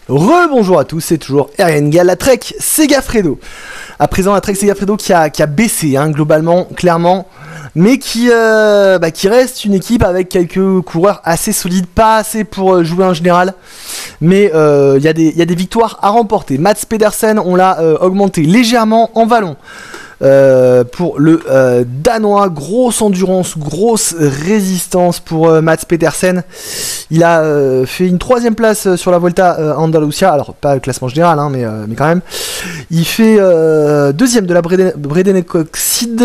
Rebonjour à tous, c'est toujours Erengal, la Trek Segafredo. À présent, la Trek Segafredo qui a baissé, globalement, clairement, mais qui reste une équipe avec quelques coureurs assez solides, pas assez pour jouer en général, mais il y a des victoires à remporter. Mats Pedersen, on l'a augmenté légèrement en vallon. Pour le Danois, grosse endurance, grosse résistance pour Mats Pedersen. Il a fait une 3ème place sur la Volta Andalusia, alors pas le classement général, mais quand même. Il fait 2ème de la Bredeneck-Oxide.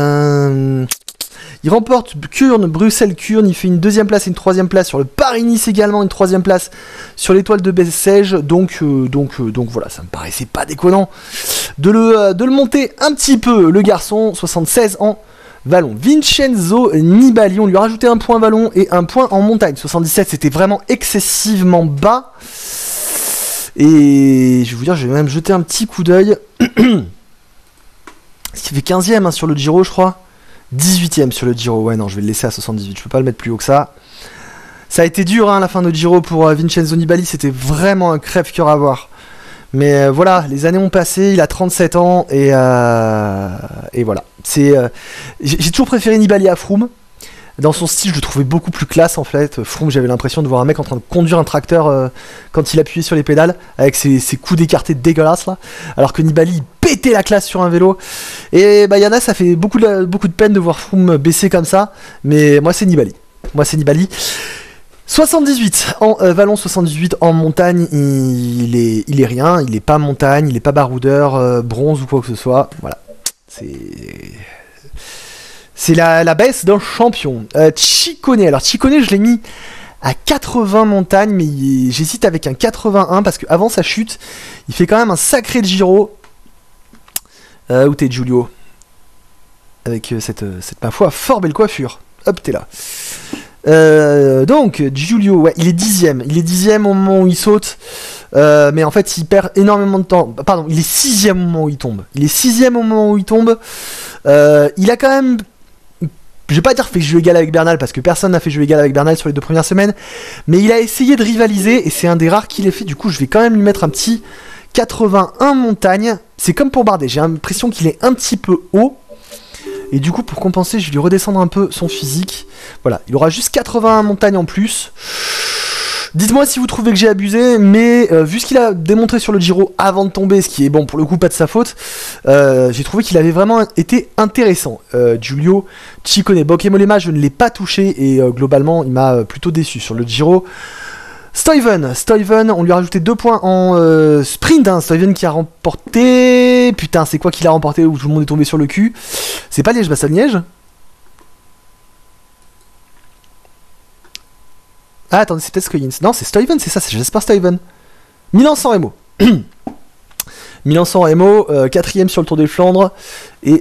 Il remporte Kurn, Bruxelles-Kurn, il fait une 2ème place et une 3ème place sur le Paris-Nice également, une 3ème place sur l'étoile de Bessèges, donc voilà, ça me paraissait pas déconnant de le monter un petit peu, le garçon, 76 ans, vallon. Vincenzo Nibali, on lui a rajouté un point vallon et un point en montagne, 77, c'était vraiment excessivement bas, et je vais vous dire, je vais même jeter un petit coup d'œil, ce qui fait 15ème sur le Giro, je crois. 18ème sur le Giro, ouais non je vais le laisser à 78, je peux pas le mettre plus haut que ça. Ça a été dur la fin de Giro pour Vincenzo Nibali, c'était vraiment un crève-cœur à voir. Mais voilà, les années ont passé, il a 37 ans et voilà. J'ai toujours préféré Nibali à Froome. Dans son style, je le trouvais beaucoup plus classe en fait. Froome, j'avais l'impression de voir un mec en train de conduire un tracteur quand il appuyait sur les pédales, avec ses coups d'écarté dégueulasses là. Alors que Nibali, il pétait la classe sur un vélo. Et y en a, ça fait beaucoup de peine de voir Froome baisser comme ça. Mais moi, c'est Nibali. 78 en vallon, 78 en montagne. Il est rien. Il est pas montagne, il est pas baroudeur, bronze ou quoi que ce soit. Voilà. C'est la baisse d'un champion. Ciccone. Alors Ciccone, je l'ai mis à 80 montagnes, mais j'hésite avec un 81 parce qu'avant sa chute, il fait quand même un sacré Giro. Où t'es, Giulio? Avec cette ma foi fort belle coiffure. Hop, t'es là. Donc Giulio, ouais, il est 10ème. Il est 10ème au moment où il saute. Mais en fait, il perd énormément de temps. Pardon, il est 6ème au moment où il tombe. Il a quand même... Je vais pas dire fait jeu égal avec Bernal parce que personne n'a fait jeu égal avec Bernal sur les 2 premières semaines, mais il a essayé de rivaliser et c'est un des rares qui l'ait fait. Du coup, je vais quand même lui mettre un petit 81 montagne. C'est comme pour Bardet, j'ai l'impression qu'il est un petit peu haut. Et du coup, pour compenser, je vais lui redescendre un peu son physique. Voilà, il aura juste 81 montagnes en plus. Dites-moi si vous trouvez que j'ai abusé, mais vu ce qu'il a démontré sur le Giro avant de tomber, ce qui est bon pour le coup pas de sa faute, j'ai trouvé qu'il avait vraiment été intéressant. Giulio Ciccone, Bokemolema, je ne l'ai pas touché et globalement il m'a plutôt déçu sur le Giro. Stuyven, on lui a rajouté 2 points en sprint, Stuyven qui a remporté... Putain, c'est quoi qu'il a remporté où tout le monde est tombé sur le cul? C'est pas Liège-Bastogne-Liège? Ah, attendez, c'est peut-être Scoyins. Non, c'est Stuyven, c'est ça, j'espère Stuyven. Milan-San Remo. Milan-San Remo, 4ème sur le Tour des Flandres. Et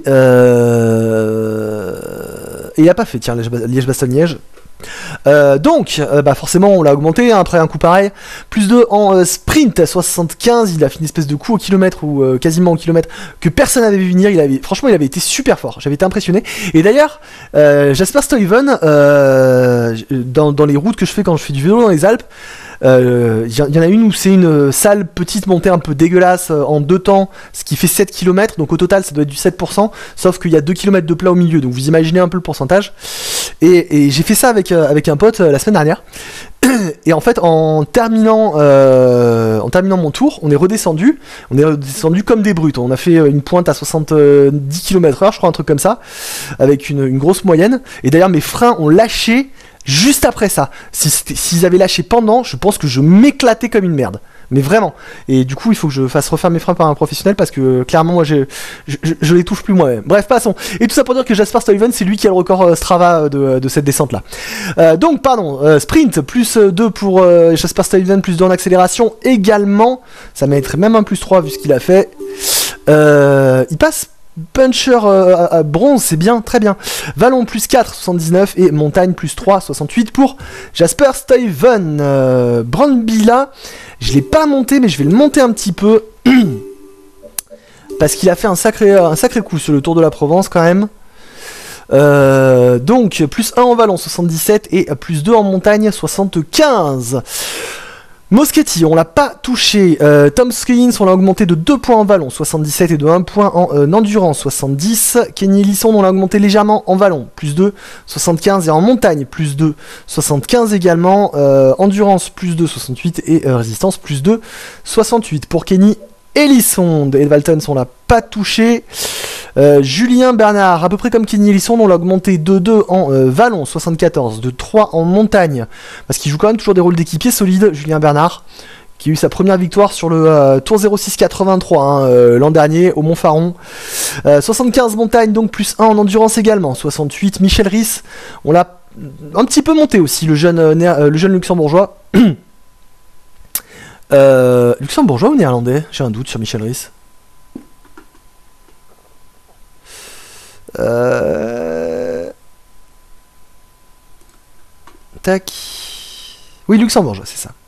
il a pas fait, tiens, Liège-Bastogne-Liège. Donc, forcément, on l'a augmenté après un coup pareil. Plus 2 en sprint, 75. Il a fait une espèce de coup au kilomètre ou quasiment au kilomètre que personne n'avait vu venir. Franchement, il avait été super fort. J'avais été impressionné. Et d'ailleurs, Jasper Stuyven, dans les routes que je fais quand je fais du vélo dans les Alpes, il y en a une où c'est une sale petite montée un peu dégueulasse en 2 temps, ce qui fait 7 km, donc au total ça doit être du 7%, sauf qu'il y a 2 km de plat au milieu, donc vous imaginez un peu le pourcentage. Et j'ai fait ça avec un pote la semaine dernière. Et en fait, en terminant mon tour, on est redescendu comme des brutes. On a fait une pointe à 70 km/h, je crois, un truc comme ça, avec une grosse moyenne. Et d'ailleurs, mes freins ont lâché juste après ça. S'ils avaient lâché pendant, je pense que je m'éclatais comme une merde. Mais vraiment. Et du coup, il faut que je fasse refaire mes freins par un professionnel parce que clairement, moi, je les touche plus moi-même. Bref, passons. Et tout ça pour dire que Jasper Stuyven, c'est lui qui a le record Strava de cette descente-là. Donc, pardon, sprint, plus 2 pour Jasper Stuyven, plus 2 en accélération également. Ça mériterait même un plus 3 vu ce qu'il a fait. Il passe puncher bronze, c'est bien, très bien. Vallon plus 4, 79 et montagne plus 3, 68 pour Jasper Stuyven. Brandbila, je l'ai pas monté mais je vais le monter un petit peu parce qu'il a fait un sacré coup sur le Tour de la Provence quand même. Donc plus 1 en vallon 77 et plus 2 en montagne 75. Moschetti, on l'a pas touché. Tom Skins, on l'a augmenté de 2 points en vallon, 77, et de 1 point en endurance, 70. Kenny Ellison, on l'a augmenté légèrement en vallon, plus 2, 75. Et en montagne, plus 2, 75 également. Endurance, plus 2, 68. Et résistance, plus 2, 68. Pour Kenny Ellison, et Valtons, on l'a pas touché. Julien Bernard, à peu près comme Kenny Ellison, on l'a augmenté de 2 en vallon, 74, de 3 en montagne, parce qu'il joue quand même toujours des rôles d'équipier solides, Julien Bernard, qui a eu sa première victoire sur le Tour 0683 l'an dernier au Montfaron. 75 montagne, donc plus 1 en endurance également, 68. Michel Risse, on l'a un petit peu monté aussi, le jeune luxembourgeois. Luxembourgeois ou néerlandais? J'ai un doute sur Michel Risse. Tac. Oui, luxembourgeois, c'est ça.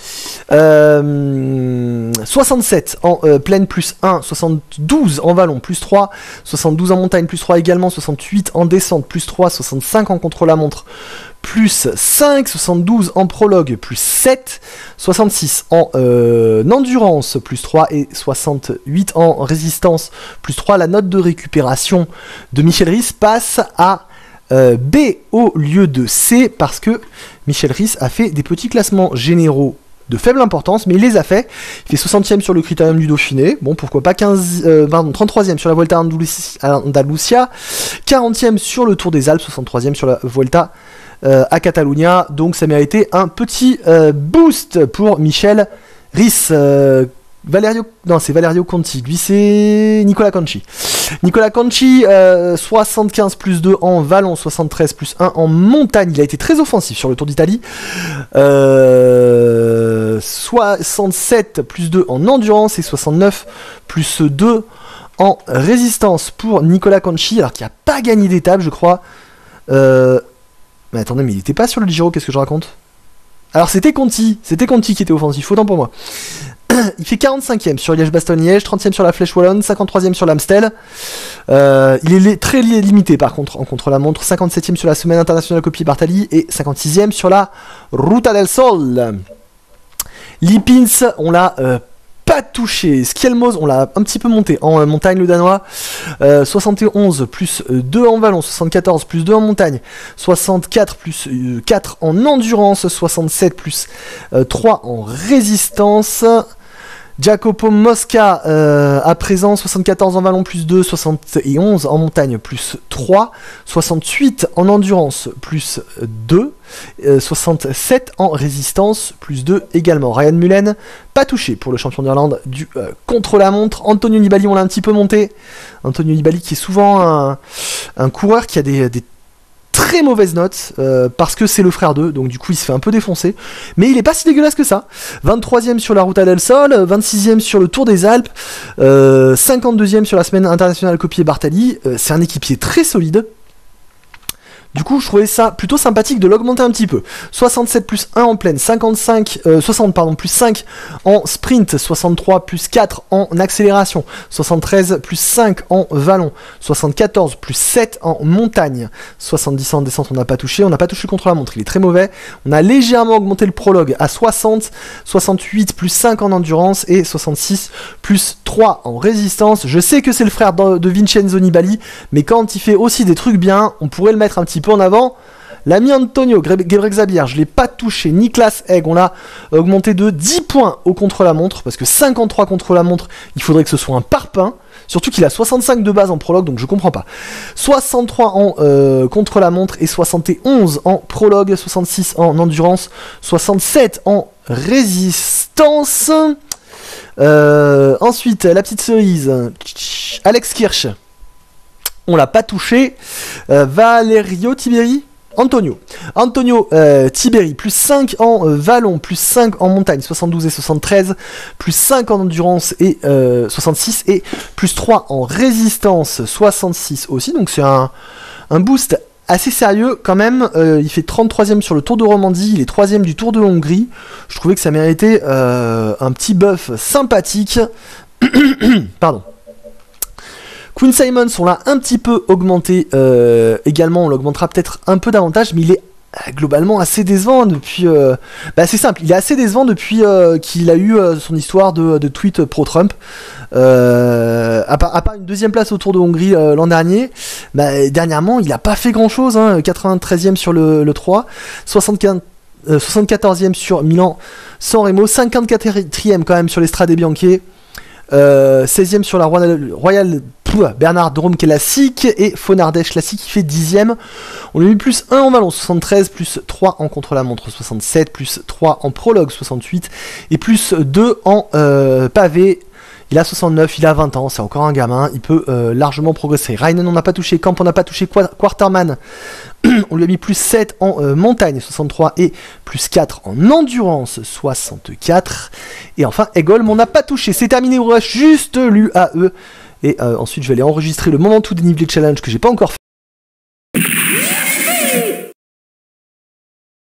67 en plaine plus 1, 72 en vallon plus 3, 72 en montagne plus 3 également, 68 en descente plus 3, 65 en contre-la-montre plus 5, 72 en prologue plus 7, 66 en endurance plus 3 et 68 en résistance plus 3. La note de récupération de Michel Risse passe à B au lieu de C parce que Michel Risse a fait des petits classements généraux de faible importance, mais il les a fait. Il fait 60e sur le Critérium du Dauphiné, bon pourquoi pas, 33e sur la Vuelta Andalusia, 40e sur le Tour des Alpes, 63e sur la Vuelta à Catalunya, donc ça méritait un petit boost pour Michel Risse. C'est Valerio Conti, lui c'est Nicola Conchi. Nicola Conchi, 75 plus 2 en vallon, 73 plus 1 en montagne, il a été très offensif sur le Tour d'Italie. 67 plus 2 en endurance et 69 plus 2 en résistance pour Nicola Conchi, alors qu'il n'a pas gagné d'étape je crois. Mais attendez, mais il n'était pas sur le Giro, qu'est-ce que je raconte? Alors c'était Conti qui était offensif, autant pour moi. Il fait 45e sur Liège-Bastogne-Liège, 30e sur la Flèche Wallonne, 53e sur l'Amstel. Il est très limité par contre en contre-la-montre, 57e sur la Semaine Internationale Coppi Bartali et 56e sur la Ruta del Sol. Lipins, on l'a pas touché. Skelmos, on l'a un petit peu monté en montagne le Danois. 71 plus 2 en vallon, 74 plus 2 en montagne, 64 plus 4 en endurance, 67 plus 3 en résistance. Jacopo Mosca à présent, 74 en vallon plus 2, 71 en montagne plus 3, 68 en endurance plus 2, 67 en résistance plus 2 également. Ryan Mullen, pas touché pour le champion d'Irlande du contre-la-montre. Antonio Nibali, on l'a un petit peu monté. Antonio Nibali qui est souvent un coureur qui a des très mauvaise note parce que c'est le frère d'eux, donc du coup il se fait un peu défoncer, mais il est pas si dégueulasse que ça. 23e sur la Ruta del Sol, 26e sur le Tour des Alpes, 52e sur la Semaine Internationale Coppi Bartali. C'est un équipier très solide. Du coup, je trouvais ça plutôt sympathique de l'augmenter un petit peu. 67 plus 1 en plaine, 60 plus 5 en sprint, 63 plus 4 en accélération, 73 plus 5 en vallon, 74 plus 7 en montagne, 70 en descente, on n'a pas touché contre la montre, il est très mauvais. On a légèrement augmenté le prologue à 60, 68 plus 5 en endurance et 66 plus 3 en résistance. Je sais que c'est le frère de Vincenzo Nibali, mais quand il fait aussi des trucs bien, on pourrait le mettre un petit peu en avant. L'ami Antonio Gebrexiabier, je ne l'ai pas touché. Niklas Egg, on l'a augmenté de 10 points au contre-la-montre, parce que 53 contre-la-montre, il faudrait que ce soit un parpaing. Surtout qu'il a 65 de base en prologue, donc je comprends pas. 63 en contre-la-montre et 71 en prologue, 66 en endurance, 67 en résistance. Ensuite, la petite cerise, Alex Kirsch, on l'a pas touché. Valerio Tiberi, Antonio Tiberi, plus 5 en vallon, plus 5 en montagne, 72 et 73, plus 5 en endurance et 66, et plus 3 en résistance, 66 aussi, donc c'est un boost assez sérieux quand même. Il fait 33e sur le Tour de Romandie, il est 3e du Tour de Hongrie. Je trouvais que ça méritait un petit buff sympathique. Pardon. Quinn Simmons, on l'a un petit peu augmenté également, on l'augmentera peut-être un peu davantage, mais il est globalement assez décevant depuis... c'est simple, il est assez décevant depuis qu'il a eu son histoire de tweet pro-Trump. À part une deuxième place au Tour de Hongrie l'an dernier, dernièrement il a pas fait grand chose, hein, 93e sur le 3, 74e sur Milan-San Remo, 54e quand même sur les Strade Bianche, 16e sur la Royal Bernard Drôme classique, et Fonardèche classique qui fait 10e. On lui a mis plus 1 en Valence 73, plus 3 en contre-la-montre 67, plus 3 en prologue 68, et plus 2 en pavé. Il a 69, il a 20 ans, c'est encore un gamin, il peut largement progresser. Rainen on n'a pas touché, Camp on n'a pas touché, Quarterman on lui a mis plus 7 en montagne 63 et plus 4 en endurance 64. Et enfin Egholm on n'a pas touché, c'est terminé, il reste juste l'UAE. Et ensuite je vais aller enregistrer le moment tout dénivelé challenge que j'ai pas encore fait.